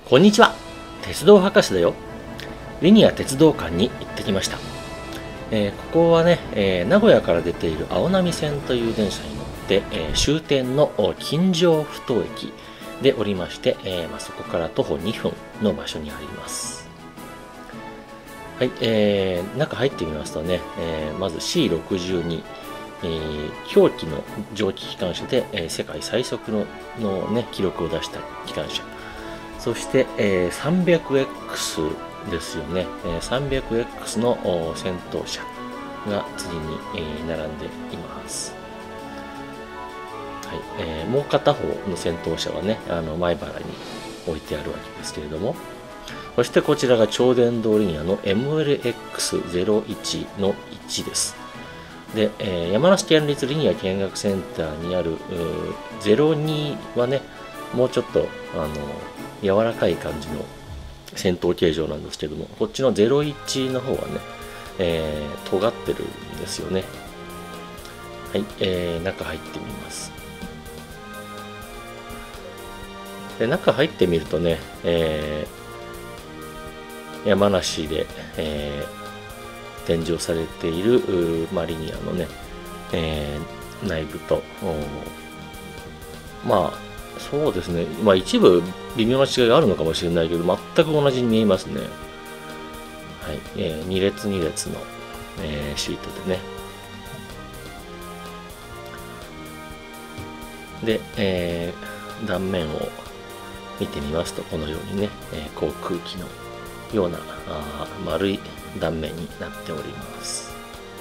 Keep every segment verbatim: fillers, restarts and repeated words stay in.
こんにちは。鉄道博士だよ。リニア鉄道館に行ってきました。えー、ここはね、えー、名古屋から出ている青波線という電車に乗って、えー、終点の金城ふ頭駅で降りまして、えーまあ、そこから徒歩にふんの場所にあります。はい、えー、中入ってみますとね、えー、まず シーろくじゅうに、えー、氷期の蒸気機関車で、えー、世界最速のの、ね、記録を出した機関車。そして、えー、さんびゃくエックス ですよね。えー、さんびゃくエックス の先頭車が次に、えー、並んでいます。はいえー、もう片方の先頭車はね、あの前原に置いてあるわけですけれども、そしてこちらが超電導リニアの エムエルエックスゼロいち のいちです。で、えー、山梨県立リニア見学センターにあるゼロにはね、もうちょっとあの柔らかい感じの先頭形状なんですけども、こっちのゼロいちの方はね、えー、尖ってるんですよね。はい、えー、中入ってみます。で中入ってみるとね、えー、山梨で、えー、展示をされているマリニアのね、えー、内部と、まあそうですね、まあ一部微妙な違いがあるのかもしれないけど、全く同じに見えますね。はい、えー、に列に列の、えー、シートでね。で、えー、断面を見てみますと、このようにね、えー、航空機のようなあ丸い断面になっております。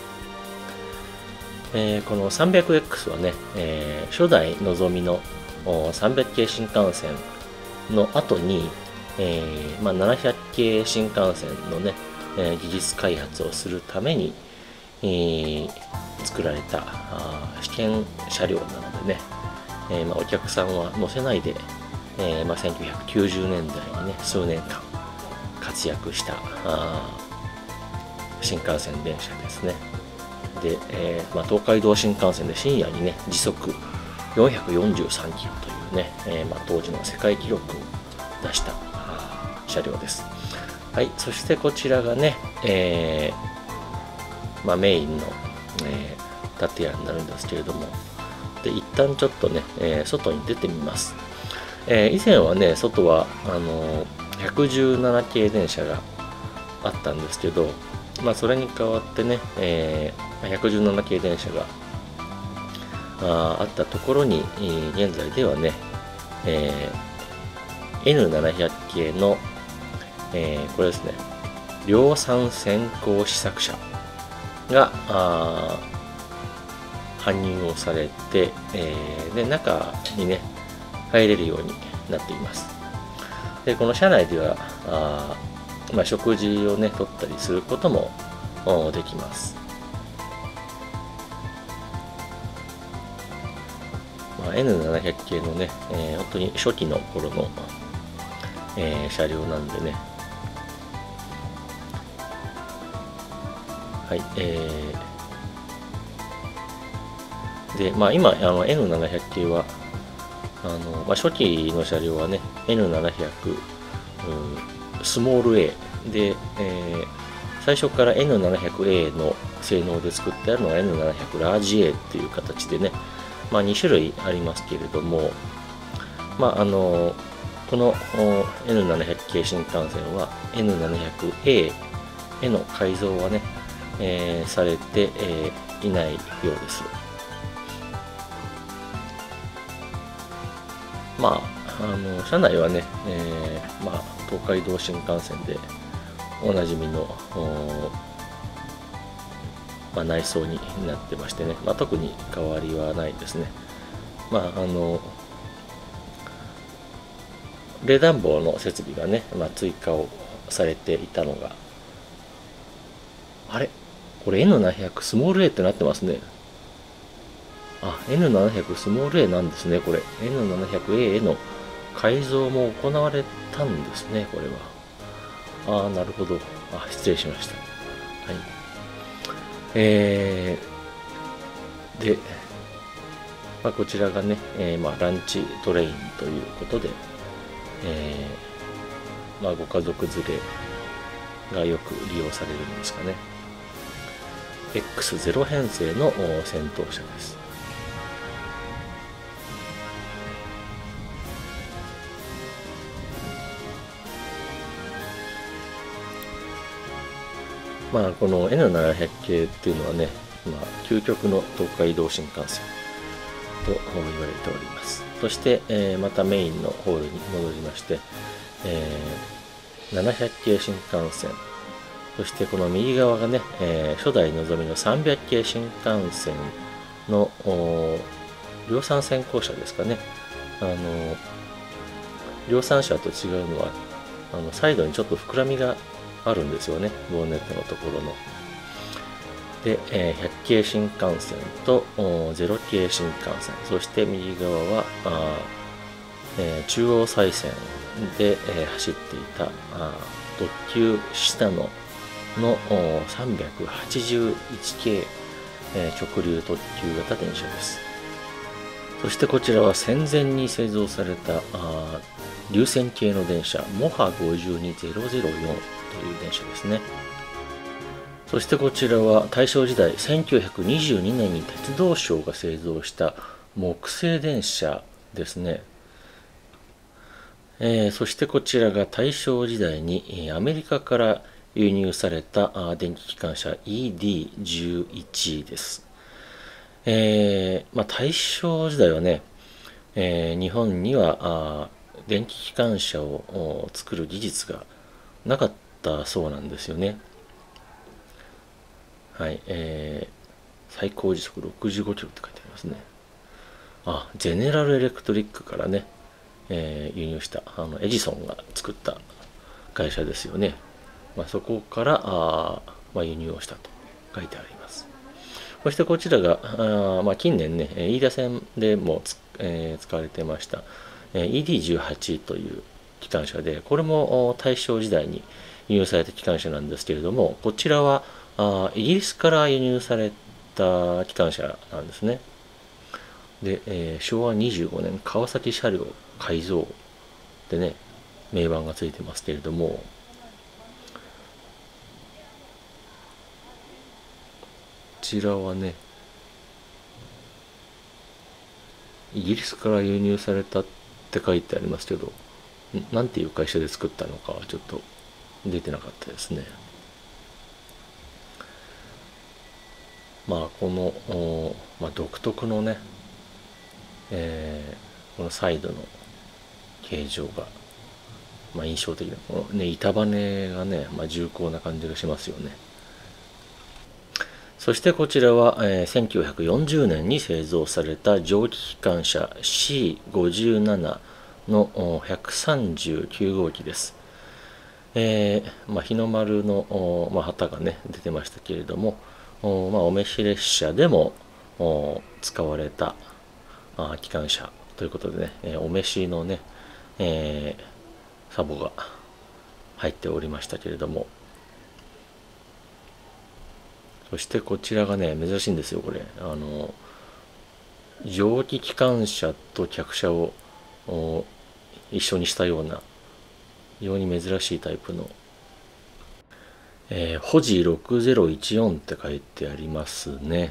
えー、この さんびゃくエックス はね、えー、初代のぞみのさんびゃく系新幹線の後に、えーまあ、ななひゃく系新幹線のね、えー、技術開発をするために、えー、作られた試験車両なのでね、えーまあ、お客さんは乗せないで、えーまあ、せんきゅうひゃくきゅうじゅうねんだいにね数年間活躍した新幹線電車ですね。で、えーまあ、東海道新幹線で深夜にね時速よんひゃくよんじゅうさんキロというね、えーまあ、当時の世界記録を出した車両です。はい、そしてこちらがね、えーまあ、メインの、えー、建屋になるんですけれども、で一旦ちょっとね、えー、外に出てみます。えー、以前はね、外はあのひゃくじゅうなな系電車があったんですけど、まあ、それに代わってね、えー、ひゃくじゅうなな系電車があ, あったところに、えー、現在ではね、えー、エヌななひゃく 系の、えー、これですね、量産先行試作車が搬入をされて、えー、で中にね入れるようになっています。でこの車内ではあ、まあ、食事をね取ったりすることもできます。エヌななひゃく 系のね、えー、本当に初期の頃の、えー、車両なんでね、はい、えー、で、まあ今、あの エヌななひゃく 系は、あのまあ、初期の車両はね、エヌななひゃく、うん、スモール A で、えー、最初から エヌななひゃくエー の性能で作ってあるのが エヌななひゃく ラージ A っていう形でね、まあ、に種類ありますけれども、まあ、あのこの エヌななひゃく 系新幹線は エヌななひゃくエー への改造はね、えー、されて、えー、いないようです。まあ、あの車内はね、えーまあ、東海道新幹線でおなじみのまあ、内装になってましてね、まあ、特に変わりはないですね。まああの冷暖房の設備がね、まあ、追加をされていたのが、あれこれ エヌななひゃく スモール A ってなってますね。あ、エヌななひゃく スモール A なんですね、これ。エヌななひゃくエー への改造も行われたんですね、これは。ああ、なるほど。あ、失礼しました。はい。えー、で、まあ、こちらがね、えーまあ、ランチトレインということで、えまあ、ご家族連れがよく利用されるんですかね。 エックスゼロ 編成の戦闘車です。まあ、この エヌななひゃく 系っていうのはね、まあ、究極の東海道新幹線と言われております。そして、えー、またメインのホールに戻りまして、えー、ななひゃく系新幹線、そしてこの右側がね、えー、初代のぞみのさんびゃく系新幹線の量産先行車ですかね。あの量産車と違うのは、あのサイドにちょっと膨らみがあるんですよね、ボンネットのところの。で、えー、ひゃく系新幹線とゼロ系新幹線、そして右側はあ、えー、中央西線で、えー、走っていたあ特急シタノのさんびゃくはちじゅういち系、えー、直流特急型電車です。そしてこちらは戦前に製造されたあ流線系の電車モハごじゅうにゼロゼロよんという電車ですね。そしてこちらは大正時代せんきゅうひゃくにじゅうにねんに鉄道省が製造した木製電車ですね。えー、そしてこちらが大正時代にアメリカから輸入された電気機関車 イーディーじゅういち です。えーまあ、大正時代はね、えー、日本にはあ電気機関車を作る技術がなかったそうなんですよね。はい、えー、最高時速ろくじゅうごキロって書いてありますね。あ、ゼネラルエレクトリックからね、えー、輸入したあのエジソンが作った会社ですよね。まあ、そこからあ、まあ、輸入をしたと書いてあります。そしてこちらがあ、まあ、近年ね飯田線でもつ、えー、使われてました イーディーじゅうはち という機関車で、これも大正時代に輸入された機関車なんですけれども、こちらはあイギリスから輸入された機関車なんですね。で、えー、しょうわにじゅうごねん川崎車両改造でね銘板がついてますけれども、こちらはねイギリスから輸入されたって書いてありますけど、なんていう会社で作ったのかはちょっと出てなかったですね。まあこの、まあ、独特のね、えー、このサイドの形状が、まあ、印象的なこの、ね、板バネがね、まあ、重厚な感じがしますよね。そしてこちらは、えー、せんきゅうひゃくよんじゅうねんに製造された蒸気機関車 シーごじゅうなな のひゃくさんじゅうきゅう号機です。えーまあ、日の丸の、まあ、旗がね出てましたけれども、お,、まあ、お召し列車でも使われたあ機関車ということでね、えー、お召しのね、えー、サボが入っておりましたけれども、そしてこちらがね珍しいんですよこれ。あの蒸気機関車と客車を一緒にしたような非常に珍しいタイプの、えー、ホジろくぜろいちよんって書いてありますね。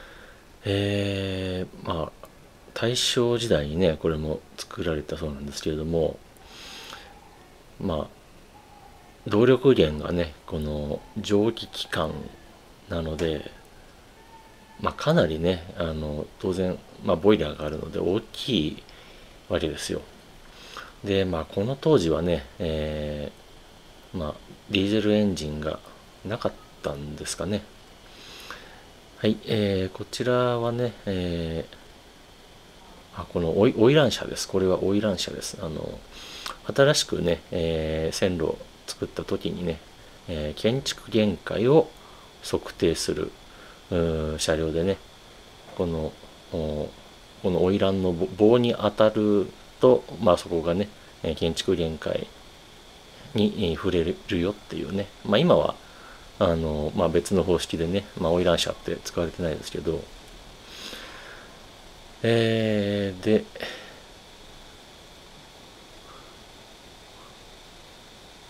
えー、まあ大正時代にねこれも作られたそうなんですけれども、まあ動力源がねこの蒸気機関なので、まあ、かなりねあの当然、まあ、ボイラーがあるので大きいわけですよ。でまあこの当時はね、えー、まあディーゼルエンジンがなかったんですかね。はい、えー、こちらはね、えー、あこのオイオイラン車です。これはオイラン車です。あの新しくね、えー、線路を作った時にね、えー、建築限界を測定する車両でね、このこの花魁の棒に当たると、まあ、そこがね建築限界に触れるよっていうね、まあ、今はあの、まあ、別の方式でね、まあ、花魁車って使われてないですけど、えー、で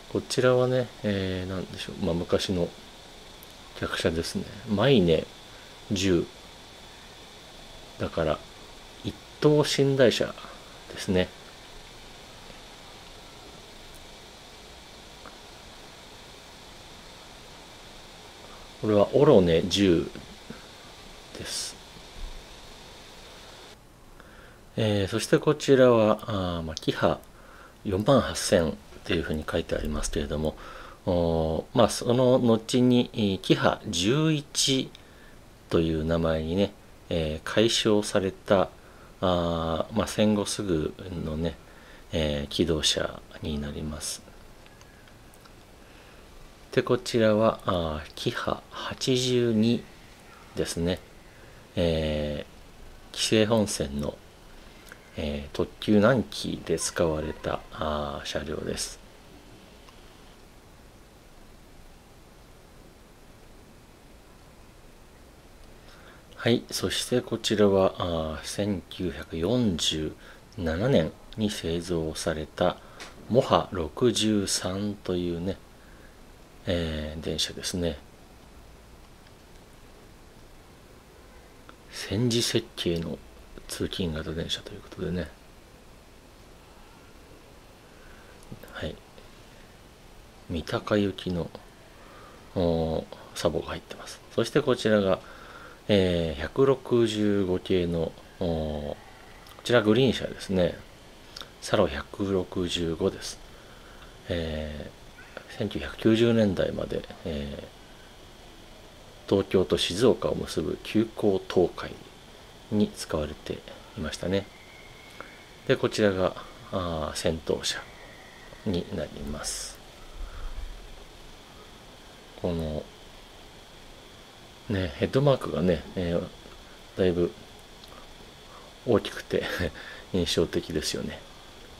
こちらはね、えー、なんでしょう、まあ、昔の客車ですね。マイネじゅうだから一等寝台車ですね。これはオロネじゅうです。えー、そしてこちらはあ、まあ、キハよんまんはっせんっていうふうに書いてありますけれども、おまあ、その後にキハじゅういちという名前にね、えー、改称されたあ、まあ、戦後すぐのね、えー、気動車になります。でこちらはあキハはちじゅうにですね、えー、紀勢本線の、えー、特急南紀で使われたあ車両です。はい、そしてこちらはあせんきゅうひゃくよんじゅうななねんに製造されたモハろくじゅうさんというね、えー、電車ですね。戦時設計の通勤型電車ということでね、はい、三鷹行きのサボが入ってます。そしてこちらが、えー、ひゃくろくじゅうご系のこちらグリーン車ですね。サロひゃくろくじゅうごです。えー、せんきゅうひゃくきゅうじゅうねんだいまで、えー、東京と静岡を結ぶ急行東海に使われていましたね。でこちらがあ先頭車になります。このねヘッドマークがね、えー、だいぶ大きくて印象的ですよね。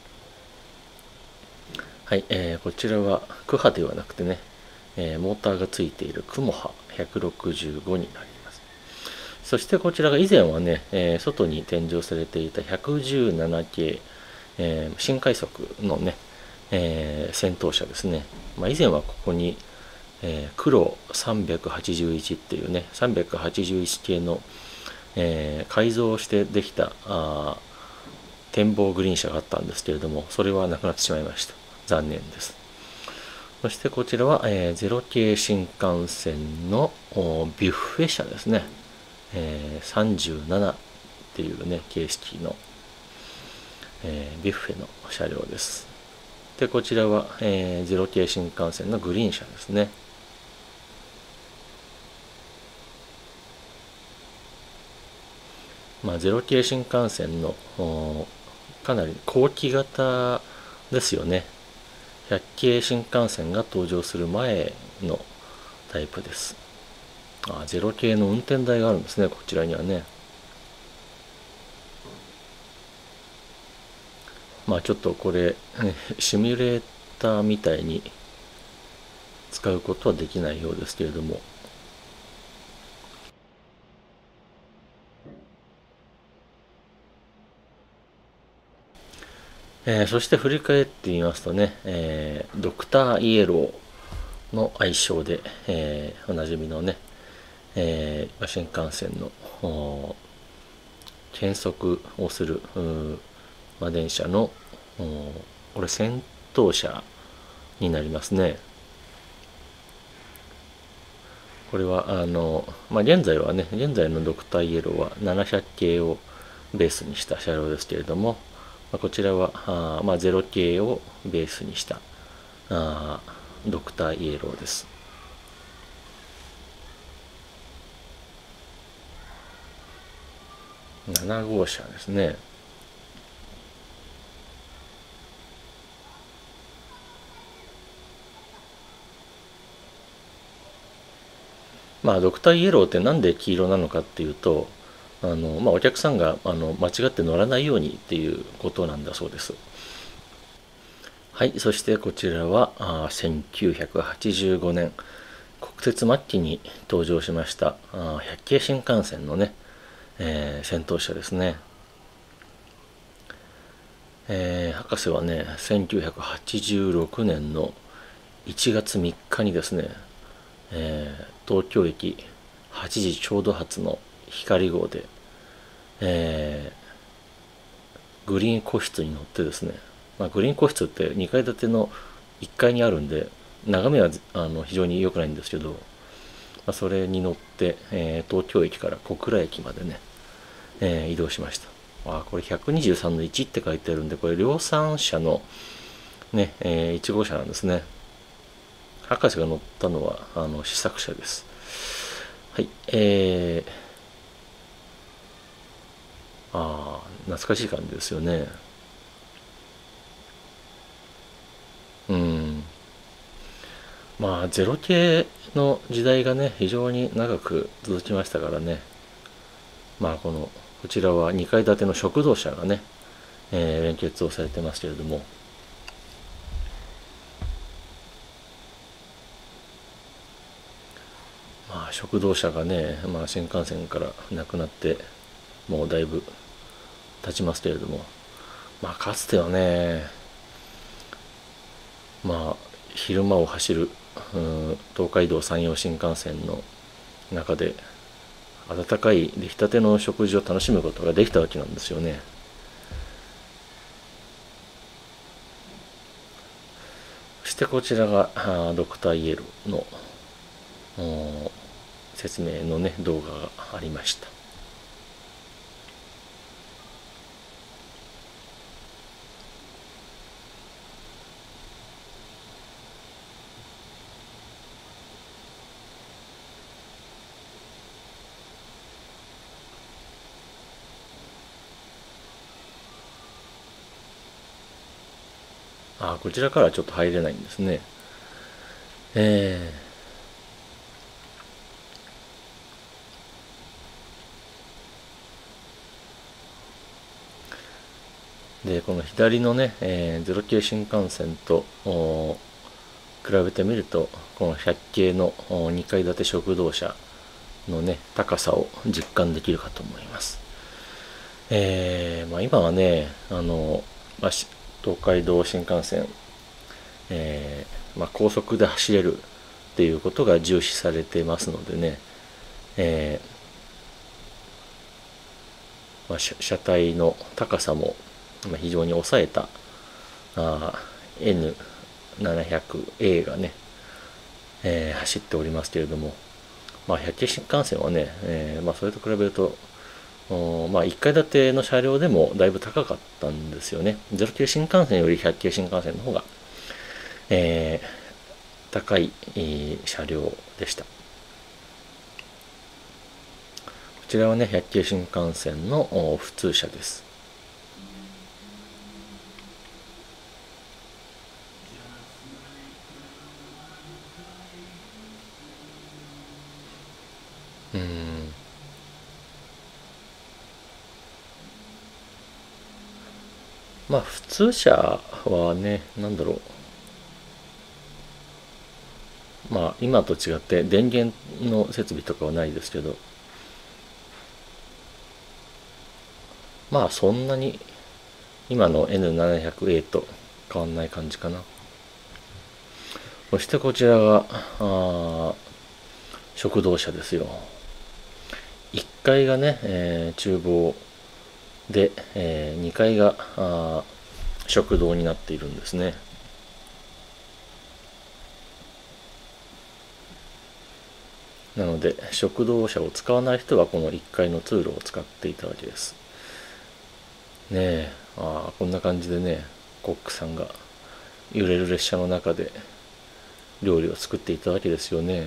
はい、えー、こちらはクハではなくてね、えー、モーターがついているクモハひゃくろくじゅうごになります。そしてこちらが以前はね、えー、外に展示されていたひゃくじゅうなな系、えー、新快速のね、えー、先頭車ですね。まあ、以前はここに、えー、黒さんびゃくはちじゅういちっていうね、さんびゃくはちじゅういち系の、えー、改造してできたあ展望グリーン車があったんですけれども、それはなくなってしまいました。残念です。そしてこちらは、えー、ゼロ系新幹線のビュッフェ車ですね。えー、さんじゅうななっていうね、形式の、えー、ビュッフェの車両です。で、こちらは、えー、ゼロ系新幹線のグリーン車ですね。まあ、ゼロ系新幹線のかなり後期型ですよね。ひゃっ系新幹線が登場する前のタイプです。あ、ゼロ系の運転台があるんですね、こちらにはね。まあちょっとこれシミュレーターみたいに使うことはできないようですけれども、えー、そして振り返ってみますとね、えー、ドクターイエローの愛称で、えー、おなじみのね、えー、新幹線の検測をする、まあ、電車のこれ先頭車になりますね。これはあの、まあ、現在はね現在のドクターイエローはななひゃく系をベースにした車両ですけれども、まあ、こちらはあ、まあ、ゼロ系をベースにしたあドクターイエローです。なな号車ですね。まあドクターイエローってなんで黄色なのかっていうと、あの、まあ、お客さんがあの間違って乗らないようにっていうことなんだそうです。はい、そしてこちらはあせんきゅうひゃくはちじゅうごねん国鉄末期に登場しましたあひゃっ系新幹線のね、えー、先頭車ですね。えー、博士はねせんきゅうひゃくはちじゅうろくねんのいちがつみっかにですね、えー東京駅はちじちょうど発の光号で、えーグリーン個室に乗ってですね、まあ、グリーン個室ってにかい建てのいっかいにあるんで眺めはあの非常に良くないんですけど、まあ、それに乗って、えー東京駅から小倉駅までね、えー移動しました。あ、これひゃくにじゅうさんのいちって書いてあるんで、これ量産車のね、えーいち号車なんですね。博士が乗ったのはあの試作車です。はい、えー、ああ、懐かしい感じですよね。うん。まあ、ゼロ系の時代がね、非常に長く続きましたからね。まあ、この、こちらはにかい建ての食堂車がね、えー連結をされてますけれども、まあ、食堂車がね、まあ、新幹線からなくなって、もうだいぶ経ちますけれども、まあ、かつてはね、まあ、昼間を走る、うん、東海道山陽新幹線の中で、温かい出来たての食事を楽しむことができたわけなんですよね。そしてこちらがドクターイエローの説明のね動画がありました。あ、こちらからはちょっと入れないんですね。えー、でこの左のね、えー、ゼロ系新幹線と比べてみると、このひゃく系のにかい建て食堂車のね高さを実感できるかと思います。えーまあ、今はね、あの、まあ、東海道新幹線、えーまあ、高速で走れるっていうことが重視されてますのでね、えーまあ、車体の高さも非常に抑えたあ エヌななひゃくエー がね、えー走っておりますけれども、まあ、ひゃく系新幹線はね、えーまあ、それと比べるとまあ、いっかい建ての車両でもだいぶ高かったんですよね。ゼロ系新幹線よりひゃく系新幹線の方が、えー、高い、えー、車両でした。こちらはね、ひゃく系新幹線の普通車です。うん。まあ、普通車はね、なんだろう。まあ、今と違って電源の設備とかはないですけど、まあ、そんなに今の エヌななひゃくエー と変わんない感じかな。そしてこちらが、あ食堂車ですよ。いっかいがね、えー厨房で、えーにかいがあ食堂になっているんですね。なので食堂車を使わない人はこのいっかいの通路を使っていたわけです。ねえ、あこんな感じでね、コックさんが揺れる列車の中で料理を作っていたわけですよね。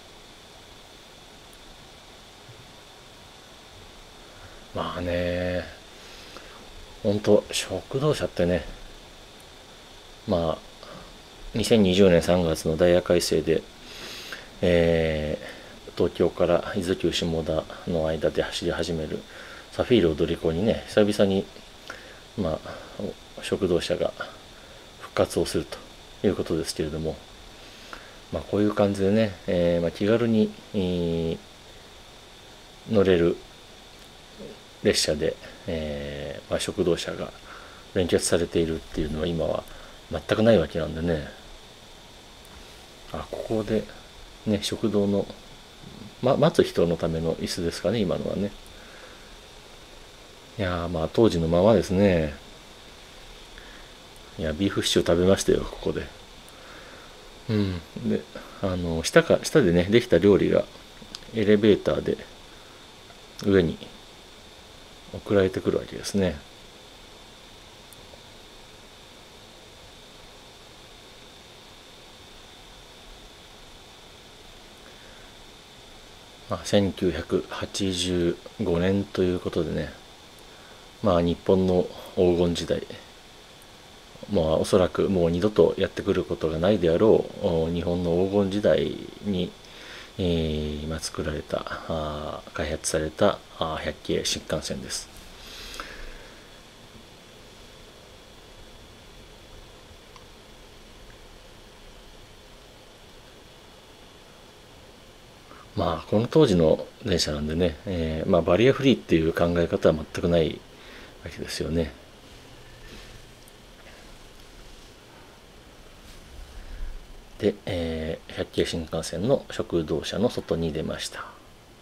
まあね、ほんと食堂車ってね、まあにせんにじゅうねんさんがつのダイヤ改正で、えー東京から伊豆急下田の間で走り始めるサフィール踊り子にね、久々にまあ食堂車が復活をするということですけれども、まあこういう感じでね、えーまあ、気軽に、えー乗れる列車で、えーまあ、食堂車が連結されているっていうのは今は全くないわけなんでね。 あ、ここでね、食堂の、ま、待つ人のための椅子ですかね、今のはね。いやー、まあ当時のままですね。いや、ビーフシチュー食べましたよ、ここで。うん。で、あの、下か、下でね、できた料理がエレベーターで上に送られてくるわけですね。まあ、せんきゅうひゃくはちじゅうごねんということでね、まあ日本の黄金時代、まあおそらくもう二度とやってくることがないであろう日本の黄金時代に、えー、今作られたあ開発されたあ百系新幹線です。まあこの当時の電車なんでね、えーまあ、バリアフリーっていう考え方は全くないわけですよね。で、えー、百系新幹線の食堂車の外に出ました。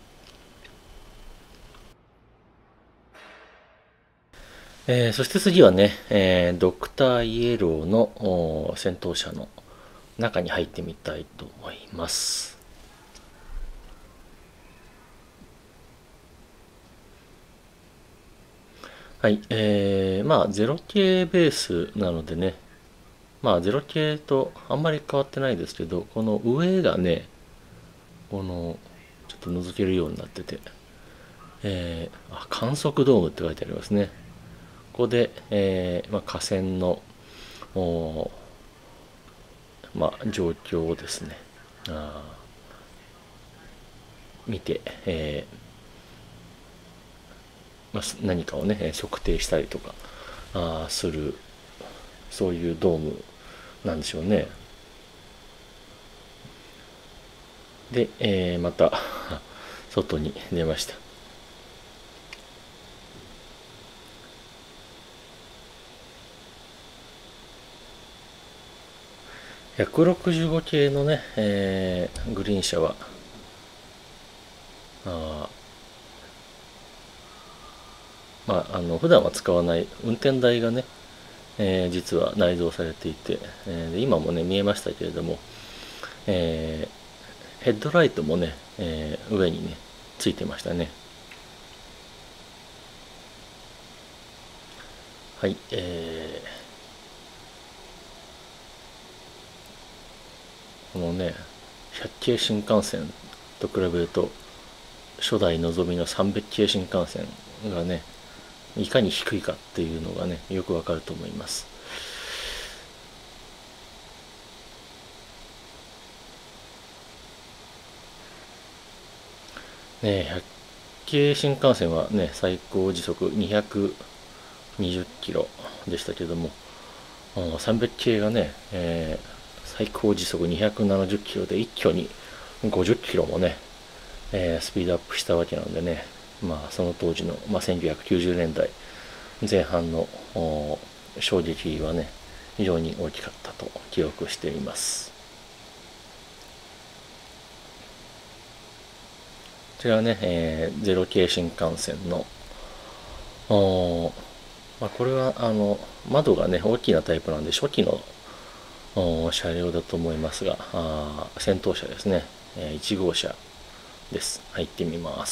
えー、そして次はね、えー、ドクターイエローの先頭車の中に入ってみたいと思います。はい、えー、まあゼロ系ベースなのでね、まあゼロ系とあんまり変わってないですけど、この上がね、このちょっと覗けるようになってて、えー、あ、観測ドームって書いてありますね。ここで、えーまあ、河川のお、まあ、状況をですね、あ見て、えーまあ、何かをね測定したりとかあする、そういうドームなんでしょうね。で、えーまた外に出ました。ひゃくろくじゅうご系のね、えーグリーン車はあまあ、あの普段は使わない運転台がね、えー実は内蔵されていて、えー今もね見えましたけれども、えーヘッドライトもね、えー上にねついてましたね。はい、えーこのね百系新幹線と比べると初代のぞみのさんびゃく系新幹線がねいかに低いかっていうのがねよくわかると思います。ね、百系新幹線はね最高時速にひゃくにじゅっキロでしたけども、さんびゃく系がね、えー最高時速にひゃくななじゅっキロで一挙にごじゅっキロもね、えースピードアップしたわけなんでね、まあその当時の、まあ、せんきゅうひゃくきゅうじゅうねんだいぜん半の衝撃はね非常に大きかったと記憶しています。こちらはね、えーゼロ系新幹線のおまあ、これはあの窓がね大きなタイプなんで初期の車両だと思いますが、あ先頭車ですね、えーいち号車です。入ってみます。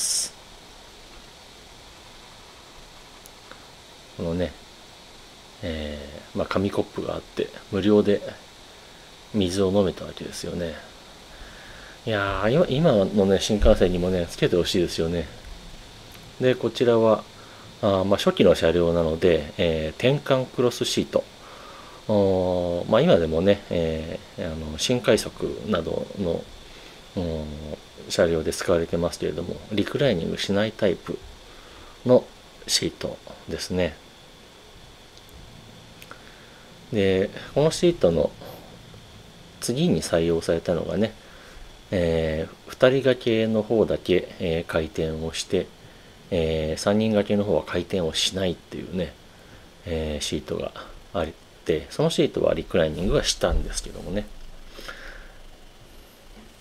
このね、えーまあ、紙コップがあって無料で水を飲めたわけですよね。いやー今のね新幹線にもねつけてほしいですよね。でこちらはあまあ初期の車両なので、えー転換クロスシート、おまあ、今でもね、えーあの新快速などの車両で使われてますけれどもリクライニングしないタイプのシートですね。でこのシートの次に採用されたのがね、えー、ふたり掛けの方だけ、えー回転をして、えーさんにん掛けの方は回転をしないっていうね、えーシートがあって、そのシートはリクライニングはしたんですけどもね、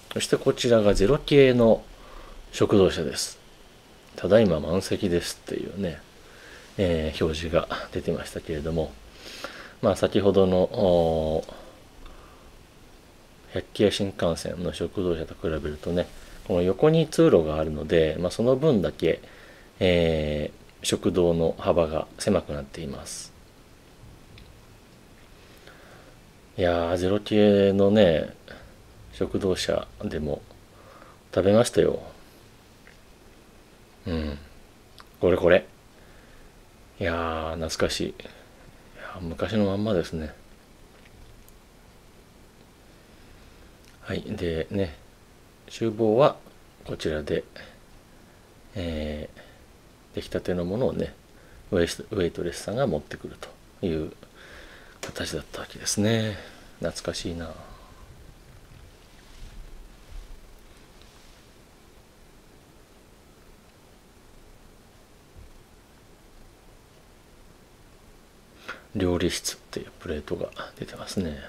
そしてこちらがゼロ系の食堂車です。ただいま満席ですっていうね、えー、表示が出てましたけれども、まあ先ほどの百系新幹線の食堂車と比べるとね、この横に通路があるので、まあ、その分だけ、えー、食堂の幅が狭くなっています。いやー、ゼロ系のね、食堂車でも食べましたよ。うん。これこれ。いやー、懐かしい。いや昔のまんまですね。はい。でね、厨房はこちらで、えー、出来たてのものをね、ウェイスウェイトレスさんが持ってくるという形だったわけですね。懐かしいな。料理室っていうプレートが出てますね。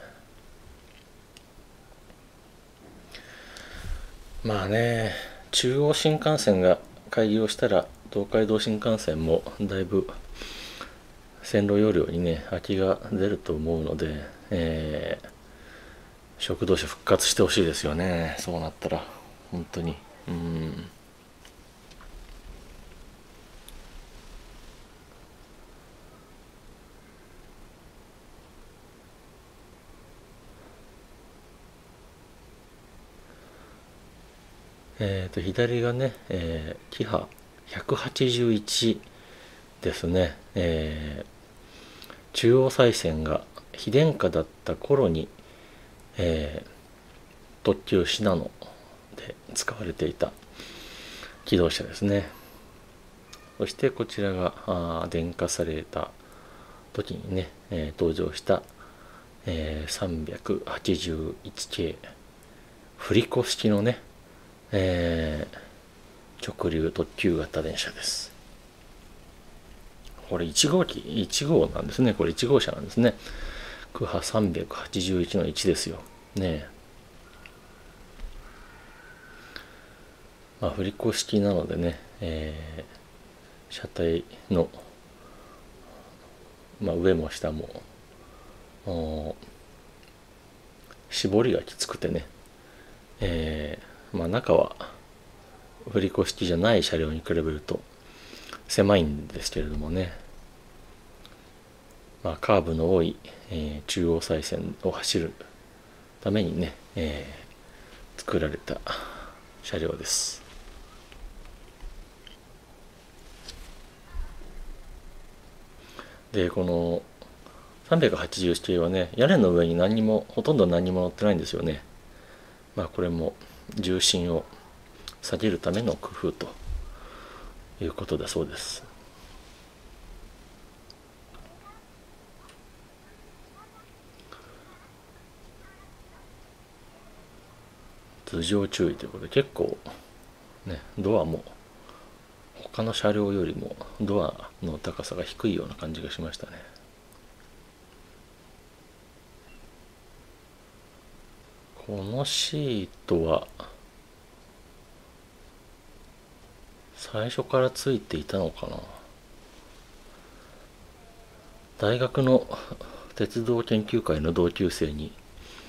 まあね、中央新幹線が開業したら東海道新幹線もだいぶ線路容量にね空きが出ると思うので、えー、食堂車復活してほしいですよね。そうなったら本当に。うん。えーと左がね、えー、キハひゃくはちじゅういちですね。えー中央再線が非電化だった頃に、えー特急信濃で使われていた気動車ですね。そしてこちらがあ電化された時にね、えー登場した、えーさんびゃくはちじゅういち系振り子式のね、えー直流特急型電車です。これいち号機、いち号なんですね。これいち号車なんですね。クハさんびゃくはちじゅういちのいちですよ。ねえ。まあ、振り子式なのでね、えー車体の、まあ、上も下も、絞りがきつくてね、えーまあ、中は振り子式じゃない車両に比べると狭いんですけれどもね、まあ、カーブの多い、えー中央再線を走るためにね、えー作られた車両です。でこのさんびゃくはちじゅう系はね、屋根の上に何にもほとんど何にも乗ってないんですよね。まあこれも重心を下げるための工夫ということだそうです。頭上注意ということで、結構ねドアも他の車両よりもドアの高さが低いような感じがしましたね。このシートは最初からついていたのかな。大学の鉄道研究会の同級生に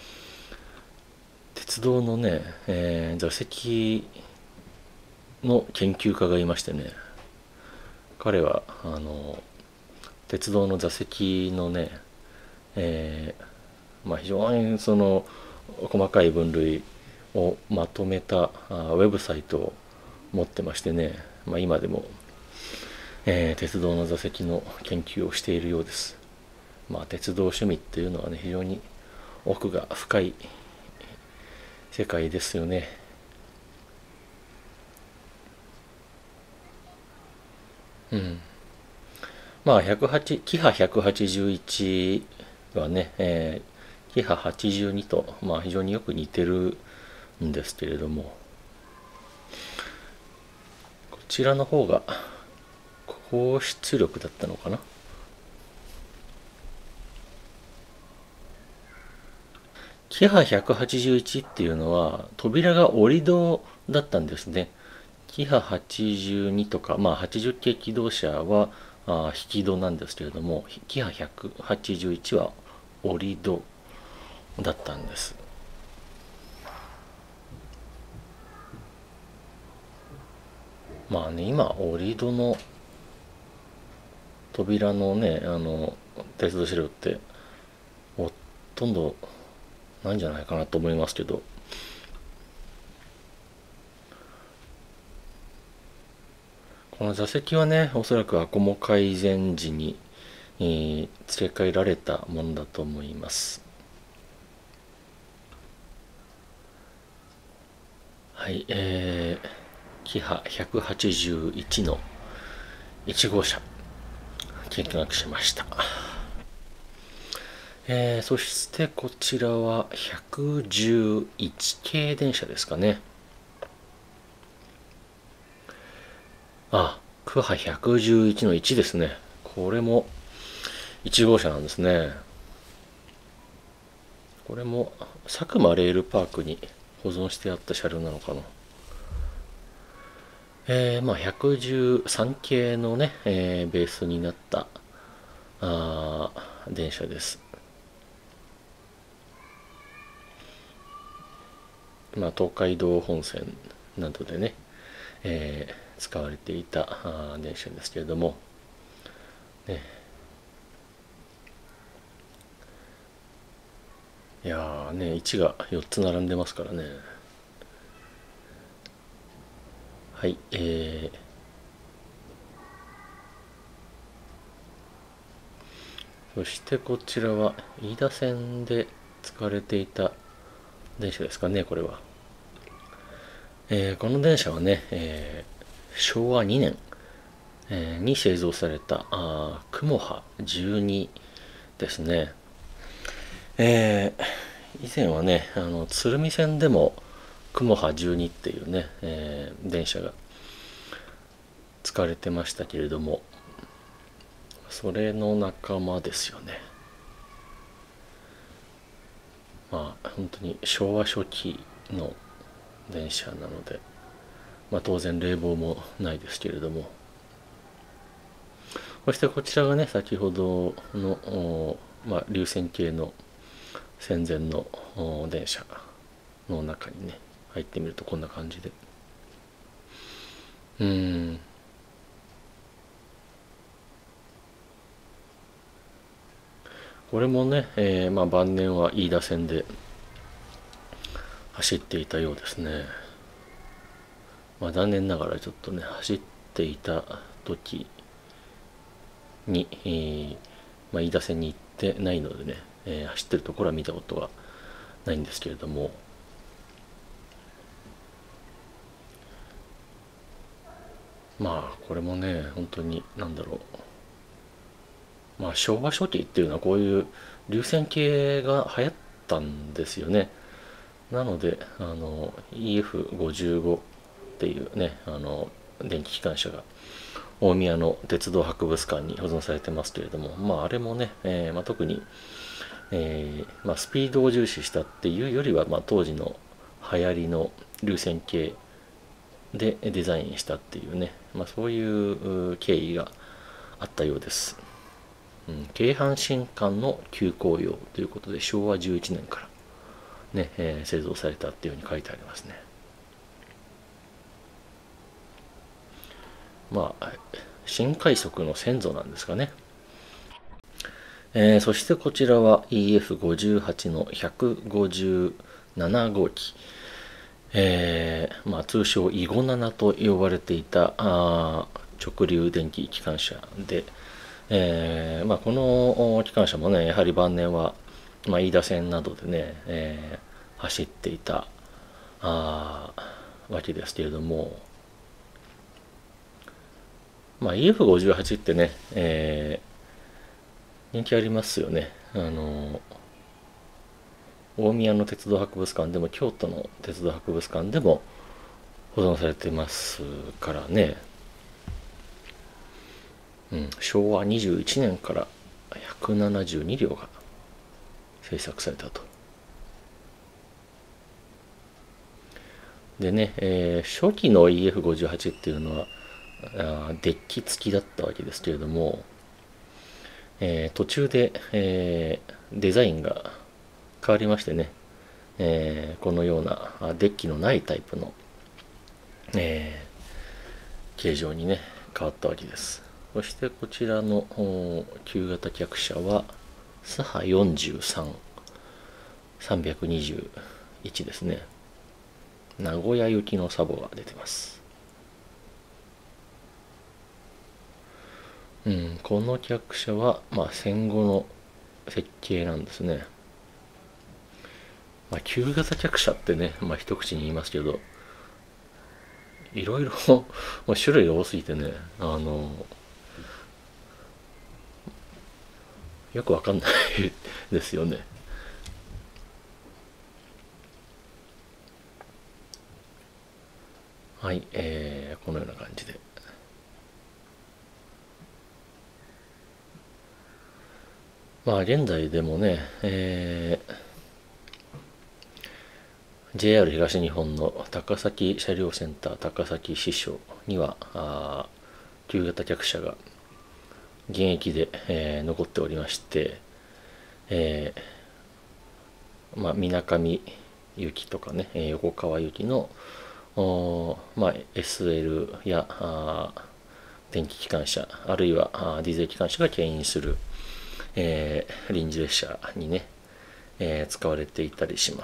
鉄道のね、えー座席の研究家がいましてね、彼はあの鉄道の座席のね、えーまあ、非常にその細かい分類をまとめたあウェブサイトを持ってましてね、まあ、今でも、えー鉄道の座席の研究をしているようです。まあ、鉄道趣味っていうのはね、非常に奥が深い世界ですよね。うん。まあ、ひゃくはちキハひゃくはちじゅういちはね、えー、キハはちじゅうにと、まあ、非常によく似てるんですけれども、こちらの方が高出力だったのかな。キキハひゃくはちじゅういちっていうのは扉が折り戸だったんですね。キハはちじゅうにとか、まあ、はちじゅう系気動車はあ引き戸なんですけれども、キハひゃくはちじゅういちは折り戸だったんです。まあね、今折り戸の扉のね、あの鉄道車両ってほとんどないんじゃないかなと思いますけど、この座席はね、おそらくアコモ改善時に、えー付け替えられたものだと思います。はい、えー、キハひゃくはちじゅういちのいち号車、見学しました。えー、そしてこちらはひゃくじゅういち系電車ですかね。あ、クハひゃくじゅういちのいちですね。これもいち号車なんですね。これも佐久間レールパークに保存してあった車両なのかな。えー、まあひゃくじゅうさん系のね、えーベースになったあー電車です。まあ東海道本線などでね、えー使われていたあー電車ですけれども、ね、いやーね、いちがよっつ並んでますからね。はい、えー、そしてこちらは飯田線で使われていた電車ですかね、これは。えーこの電車はね、えーしょうわにねん、えーに製造されたあー雲波じゅうにですね。えー以前はね、あの鶴見線でも雲波じゅうにっていうね、えー電車が使われてましたけれども、それの仲間ですよね。まあ本当に昭和初期の電車なので、まあ当然冷房もないですけれども、そしてこちらがね、先ほどの、まあ、流線形の戦前の電車の中にね、入ってみるとこんな感じで、うーん、これもね、えーまあ、晩年は飯田線で走っていたようですね。まあ、残念ながらちょっとね、走っていた時に、えーまあ、飯田線に行ってないのでね、えー走ってるところは見たことがないんですけれども、まあこれもね、本当に何だろう、まあ昭和初期っていうのはこういう流線形が流行ったんですよね。なのであの イーエフごじゅうご っていうね、あの電気機関車が大宮の鉄道博物館に保存されてますけれども、まああれもね、えーまあ、特に、えーまあ、スピードを重視したっていうよりは、まあ、当時の流行りの流線形でデザインしたっていうね、まあ、そういう経緯があったようです。うん、京阪新館の急行用ということでしょうわじゅういちねんからね、えー製造されたっていうふうに書いてありますね。まあ新快速の先祖なんですかね。えーそしてこちらは イーエフごじゅうはち のひゃくごじゅうなな号機、えーまあ、通称イゴナナと呼ばれていたあ直流電気機関車で、えーまあ、この機関車もね、やはり晩年は、まあ、飯田線などでね、えー走っていたあわけですけれども、まあ、イーエフごじゅうはち ってね、えー人気ありますよね。あの大宮の鉄道博物館でも京都の鉄道博物館でも保存されてますからね。うん、しょうわにじゅういちねんからひゃくななじゅうに両が制作されたと。 でね、えー初期の イーエフごじゅうはち っていうのはあデッキ付きだったわけですけれども、えー途中で、えーデザインが変わりましてね、えーこのようなデッキのないタイプの、えー形状にね変わったわけです。そしてこちらの旧型客車はサハよんじゅうさん、さんびゃくにじゅういちですね。名古屋行きのサボが出てます。うん、この客車は、まあ、戦後の設計なんですね。まあ、旧型客車ってね、まあ、一口に言いますけど、いろいろもう種類が多すぎてね、あの、よくわかんないですよね。はい、えー、このような感じで。まあ現在でもね、えー、ジェイアール 東日本の高崎車両センター高崎支所にはあ旧型客車が現役で、えー残っておりまして、えーまあ、水上行きとかね、えー横川行きのおーまあ、エスエル やあー電気機関車あるいはあーディーゼル機関車が牽引する、えー臨時列車にね、えー使われていたりします。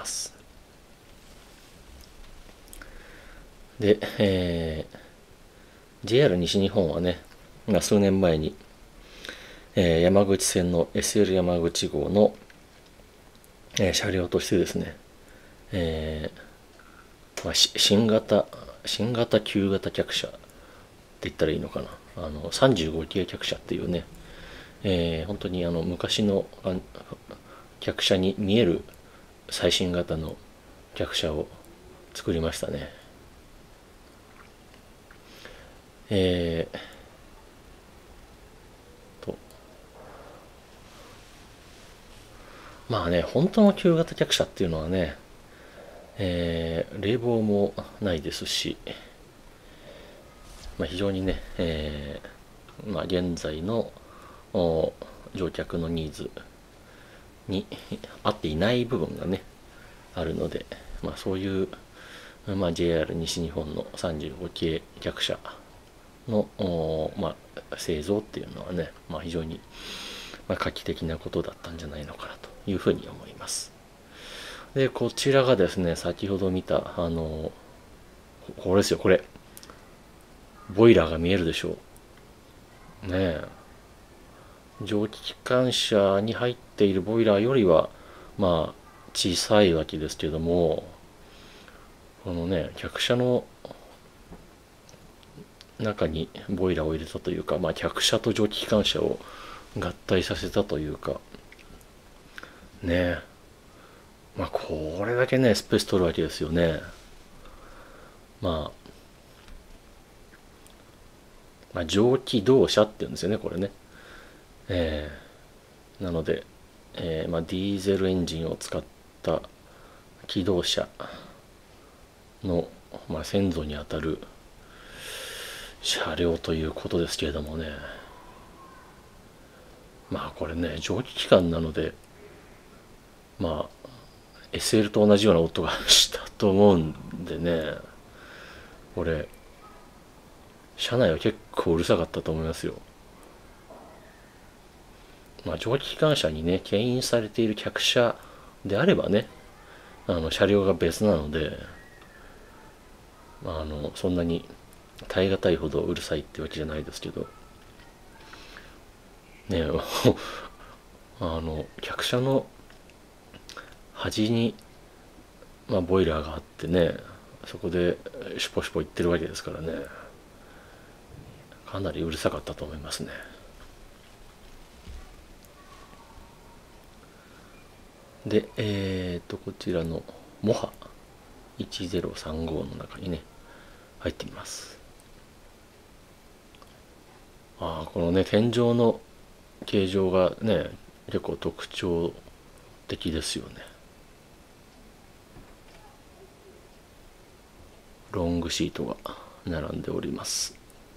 で、えー ジェイアール 西日本はね、まあ、数年前に、えー山口線の エスエル 山口号の、えー車両としてですね、えーまあ、新型新型旧型客車って言ったらいいのかな、あのさんじゅうご系客車っていうね、えー本当にあの昔の客車に見える最新型の客車を作りましたね。えーとまあね、本当の旧型客車っていうのはね、えー冷房もないですし、まあ、非常にね、えーまあ、現在の乗客のニーズに合っていない部分がねあるので、まあ、そういう、まあ、ジェイアール 西日本のさんじゅうご系客車の、まあ、製造っていうのはね、まあ、非常に、まあ、画期的なことだったんじゃないのかなというふうに思います。でこちらがですね、先ほど見たあのこれですよ、これボイラーが見えるでしょうね。え蒸気機関車に入っているボイラーよりはまあ小さいわけですけども、このね客車の中にボイラーを入れたというか、まあ、客車と蒸気機関車を合体させたというかね、まあこれだけねスペース取るわけですよね。まあ、まあ、蒸気動車っていうんですよねこれね。えー、なので、えーまあ、ディーゼルエンジンを使った気動車の、まあ、先祖にあたる車両ということですけれどもね、まあこれね蒸気機関なので、まあ エスエル と同じような音がしたと思うんでね、これ車内は結構うるさかったと思いますよ。まあ蒸気機関車にね牽引されている客車であればね、あの車両が別なので、あのそんなに耐え難いほどうるさいってわけじゃないですけどねあの客車の端に、まあ、ボイラーがあってね、そこでシュポシュポ言ってるわけですからね、かなりうるさかったと思いますね。でえっ、ー、とこちらのモハいちぜろさんごの中にね入ってみます。ああこのね天井の形状がね結構特徴的ですよね。 ロングシートが並んでおります。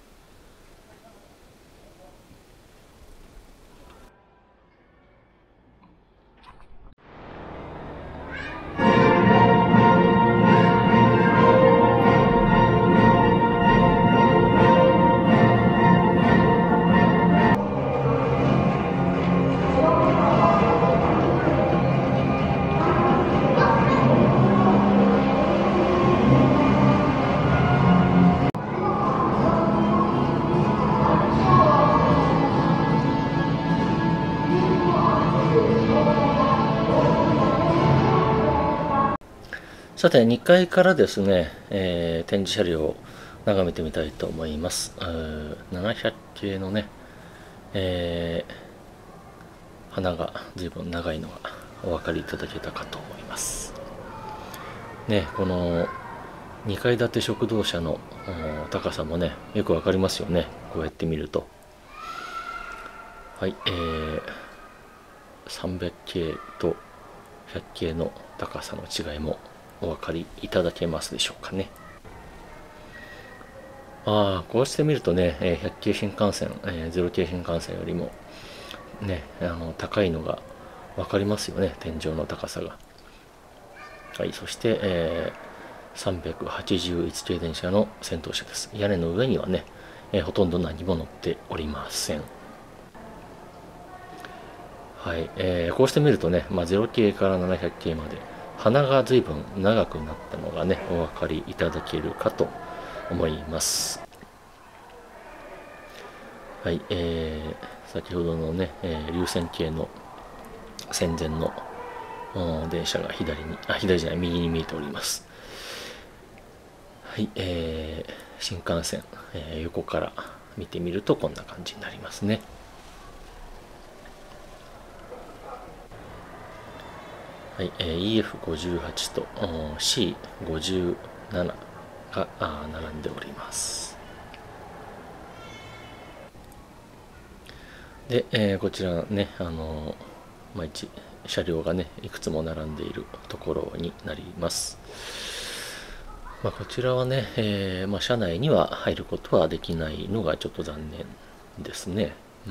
さてにかいからですね、えー、展示車両を眺めてみたいと思います。ななひゃく系のね、えー、鼻が随分長いのがお分かりいただけたかと思います。ね、このにかい建て食堂車の高さもね、よくわかりますよね。こうやって見ると。はい、えー、さんびゃく系とひゃく系の高さの違いもお分かりいただけますでしょうかね。ああ、こうして見るとね、ひゃく系新幹線、ゼロ系新幹線よりもね、あの高いのが分かりますよね、天井の高さが。はい、そして、えー、さんびゃくはちじゅういち系電車の先頭車です。屋根の上にはね、えー、ほとんど何も乗っておりません。はい、えー、こうして見るとね、まあ、ゼロ系からななひゃく系まで鼻が随分長くなったのがね、お分かりいただけるかと思います。はい、えー、先ほどのね、えー、流線形の戦前の電車が左に、あ、左じゃない、右に見えております。はい、えー、新幹線、えー、横から見てみるとこんな感じになりますね。はい、えー、イーエフごじゅうはち と シーごじゅうなな が並んでおります。で、えー、こちらね、あのー、まあ、一車両がね、いくつも並んでいるところになります。まあ、こちらはね、えーまあ、車内には入ることはできないのがちょっと残念ですね。うん。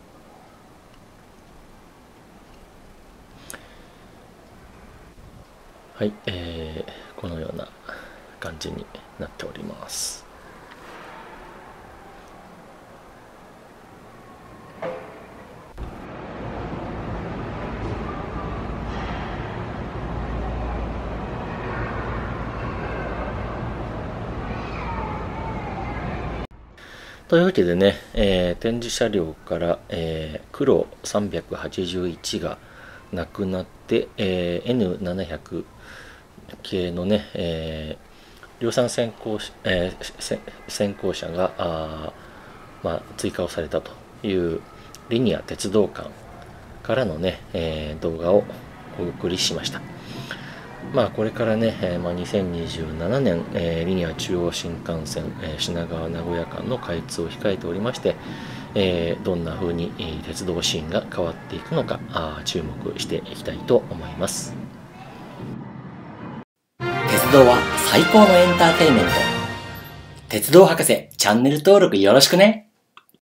はい、えー、このような感じになっております。というわけでね、えー、展示車両から、えー、黒さんびゃくはちじゅういちがなくなって、えー、エヌななひゃく 系のね、えー、量産先行、えー、先行車があ、まあ、追加をされたというリニア鉄道館からのね、えー、動画をお送りしました。まあこれからね、えーまあ、にせんにじゅうななねん、えー、リニア中央新幹線、えー、品川名古屋間の開通を控えておりまして、えー、どんな風に、えー、鉄道シーンが変わっていくのかあ注目していきたいと思います。鉄道は最高のエンターテインメント。鉄道博士チャンネル登録よろしくね。